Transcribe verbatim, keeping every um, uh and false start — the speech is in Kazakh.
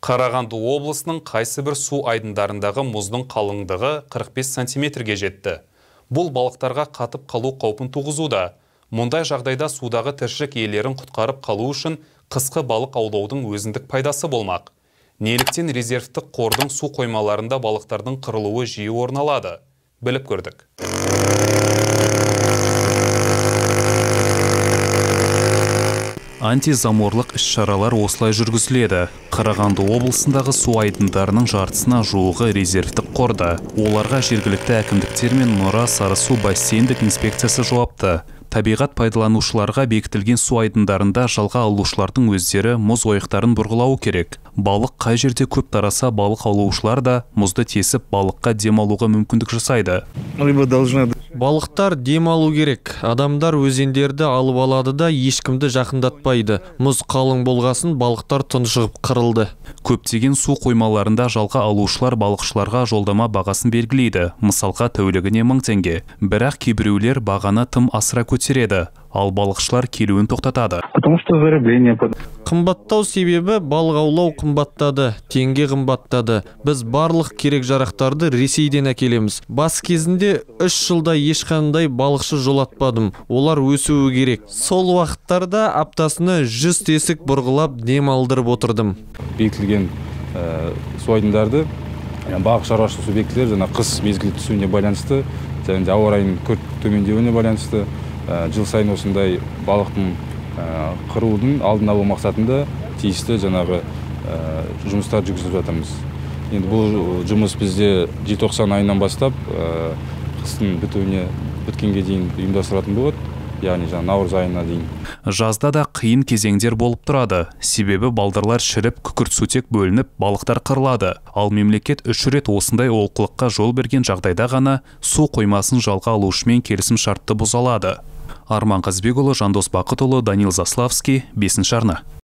Қарағанды облысының қайсы бір су айдындарындағы мұздың қалыңдығы қырық бес сантиметрге жетті. Бұл балықтарға қатып қалу қаупін туғызуда. Мұндай жағдайда судағы тіршілік иелерін құтқарып қалу үшін қысқы балық аулаудың өзіндік пайдасы болмақ. Неліктен резервтік қордың су қоймаларында балықтардың қырылуы жиі орын алады? Біліп көрдік. Антизаморлық іс-шаралар осылай жүргізіледі. Қарағанды облысындағы су айдындарының жартысына жуығы резервтік қорда. Оларға жергілікті әкімдіктер мен Нұра Сарысу бассейндік инспекциясы жауапты. Табиғат пайдаланушыларға бекітілген су айдындарында жалға алушылардың өздері мұз ойықтарын бұрғылауы керек. Балық қай жерде көп тараса, балық аулаушылар да мұзды тесіп балыққа демалуға мүмкіндік жасайды. Балықтар демалу керек. Адамдар өзендерді алып алады да ешкімді жақындатпайды. Мұз қалың болғасын балықтар тұншығып қырылды. Көптеген су қоймаларында жалға алушылар балықшыларға жолдама бағасын белгілейді. Мысалға тәулігіне мың теңге. Бірақ кейбіреулер бағаны тым асыра көтереді, ал балықшылар келуін тоқтатады. Қымбаттау себебі балық аулау қымбаттады, теңге қымбаттады. Біз барлық керек жарақтарды Ресейден әкелеміз. Бас кезінде үш жылда ешқандай балықшы жолатпадым. Олар өсуі керек. Сол уақыттарда аптасына жүз тесік бұрғылап дем алдырып отырдым. Бекітілген су айдындарды балық шаруашылық субъектілер жаңа қыс мезгілі түсуіне байланысты, және ауа райының күрт төмендеуіне байланысты жыл сайын осындай балықтың қырылудың алдын алу мақсатында тиісті жаңағы жұмыстар жүргізіп жатырмыз. Енді бұл жұмыс бізде желтоқсан айынан бастап қыстың бітуіне біткенге дейін ұйымдастыратын болады. Яғни жаңа наурыз айына дейін. Жазда да қиын кезеңдер болып тұрады. Себебі балдырлар шіріп, күкірт-сутек бөлініп, балықтар қырылады. Ал мемлекет үш рет осындай олқылыққа жол берген жағдайда ғана су қоймасын жалға алушымен келісім шартты бұзалады. Арман Қазбекұлы, Жандос Бақытұлы, Данил Заславский, бесінші арна.